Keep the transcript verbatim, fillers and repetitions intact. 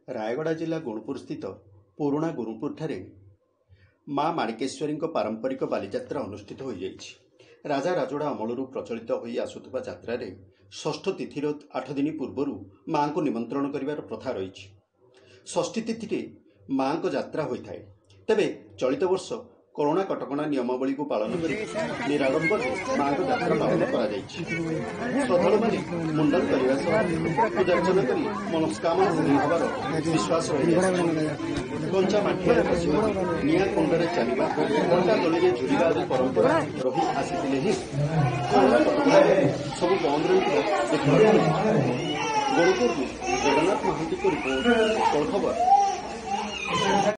रायगड़ा जिला गुणुपुर स्थित पुराणा गुरुपुर ठारे माँ माणिकेश्वरी पारंपरिक बालीजात्रा अनुष्ठित हो जाइछि। राजा राजोड़ा अमलू प्रचलित होई आसुथबा जात्रारे षष्ठ तिथिर आठ दिन पूर्वर माँ को निमंत्रण करिवार प्रथा रही। षष्ठी तिथि माँ को यात्रा होता है। तेबे चलित वर्ष कोरोना कटकणा नियमावली को पालन कर निराडंबर माँ को यात्रा पालन कर श्रद्धालु मैंने मुंडन करने पूजार्चना कर मनस्कामना पूरी हबार विश्वास रही। कंचा माठिया बसवा निआ कुंडे चलवा कंटा दली झुलिवा आदि परंपरा रही आसी सब बंद रही। गुणुपुर जगन्नाथ महांती को रिपोर्ट खबर।